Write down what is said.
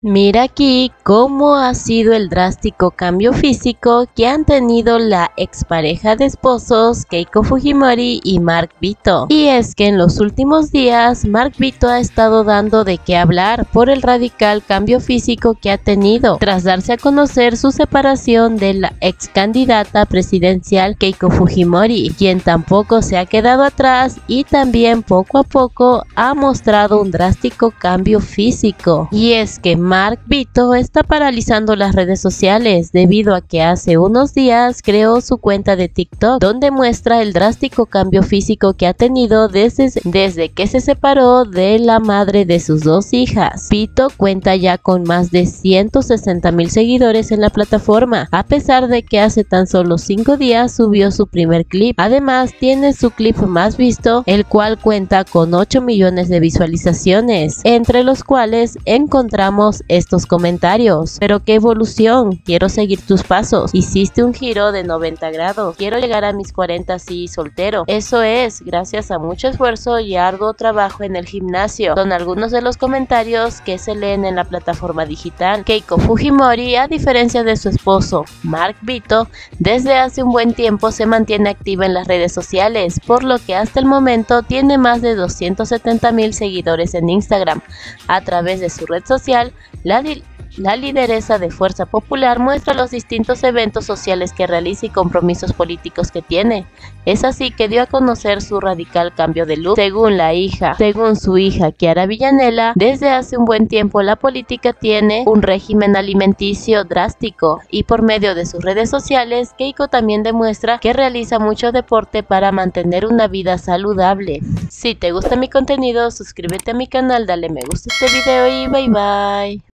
Mira aquí cómo ha sido el drástico cambio físico que han tenido la expareja de esposos Keiko Fujimori y Mark Vito. Y es que en los últimos días Mark Vito ha estado dando de qué hablar por el radical cambio físico que ha tenido tras darse a conocer su separación de la ex candidata presidencial Keiko Fujimori, quien tampoco se ha quedado atrás y también poco a poco ha mostrado un drástico cambio físico. Y es que Mark Vito está paralizando las redes sociales debido a que hace unos días creó su cuenta de TikTok donde muestra el drástico cambio físico que ha tenido desde que se separó de la madre de sus dos hijas. Vito cuenta ya con más de 160,000 seguidores en la plataforma, a pesar de que hace tan solo 5 días subió su primer clip. Además tiene su clip más visto, el cual cuenta con 8 millones de visualizaciones, entre los cuales encontramos estos comentarios: pero qué evolución, quiero seguir tus pasos, hiciste un giro de 90 grados, quiero llegar a mis 40 así soltero, eso es, gracias a mucho esfuerzo y arduo trabajo en el gimnasio. Son algunos de los comentarios que se leen en la plataforma digital. Keiko Fujimori, a diferencia de su esposo Mark Vito, desde hace un buen tiempo se mantiene activa en las redes sociales, por lo que hasta el momento tiene más de 270,000 seguidores en Instagram. A través de su red social, la lideresa de Fuerza Popular muestra los distintos eventos sociales que realiza y compromisos políticos que tiene. Es así que dio a conocer su radical cambio de look. Según su hija Chiara Villanella, desde hace un buen tiempo la política tiene un régimen alimenticio drástico y por medio de sus redes sociales, Keiko también demuestra que realiza mucho deporte para mantener una vida saludable. Si te gusta mi contenido, suscríbete a mi canal, dale me gusta a este video y bye bye.